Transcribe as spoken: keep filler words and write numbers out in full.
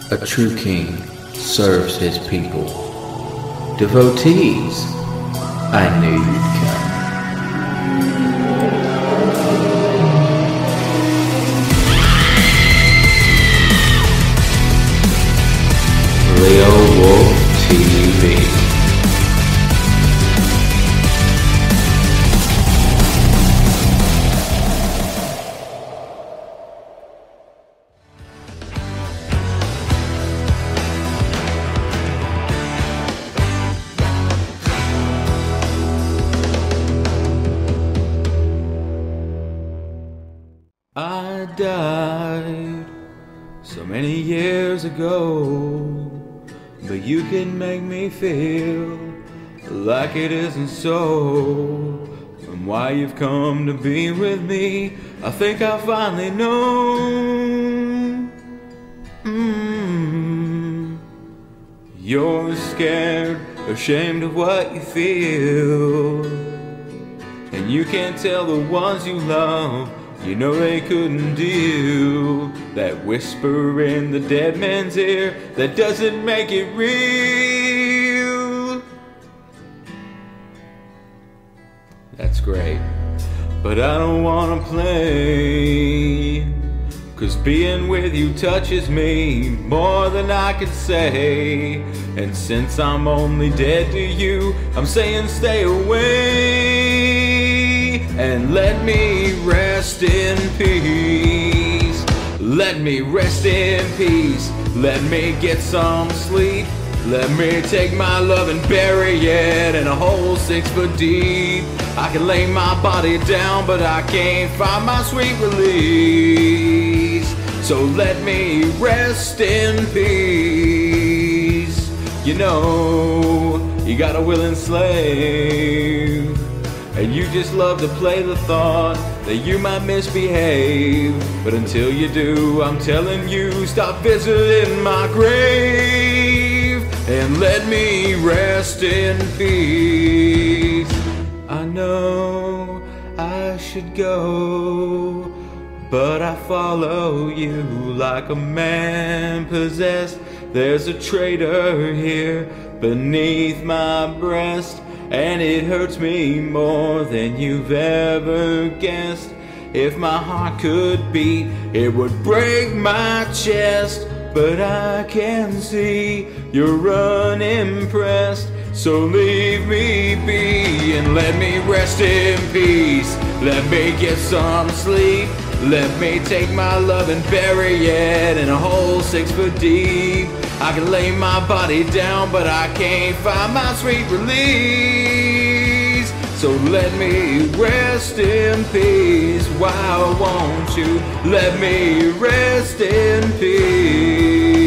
A true king serves his people. Devotees, I knew you'd come. Leo Wolf T V. I died so many years ago, but you can make me feel like it isn't so. And why you've come to be with me, I think I finally know. mm. You're scared, ashamed of what you feel, and you can't tell the ones you love. You know they couldn't do that whisper in the dead man's ear that doesn't make it real. That's great, but I don't wanna play, 'cause being with you touches me more than I could say. And since I'm only dead to you, I'm saying stay away and let me rest in peace. Let me rest in peace. Let me get some sleep. Let me take my love and bury it in a hole six foot deep. I can lay my body down, but I can't find my sweet release. So let me rest in peace. You know, you got a willing slave, and you just love to play the thought that you might misbehave. But until you do, I'm telling you, stop visiting my grave and let me rest in peace. I know I should go, but I follow you like a man possessed. There's a traitor here beneath my breast, and it hurts me more than you've ever guessed. If my heart could beat, it would break my chest. But I can see you're unimpressed, so leave me be and let me rest in peace. Let me get some sleep. Let me take my love and bury it in a hole six foot deep. I can lay my body down, but I can't find my sweet release. So let me rest in peace. Why won't you let me rest in peace?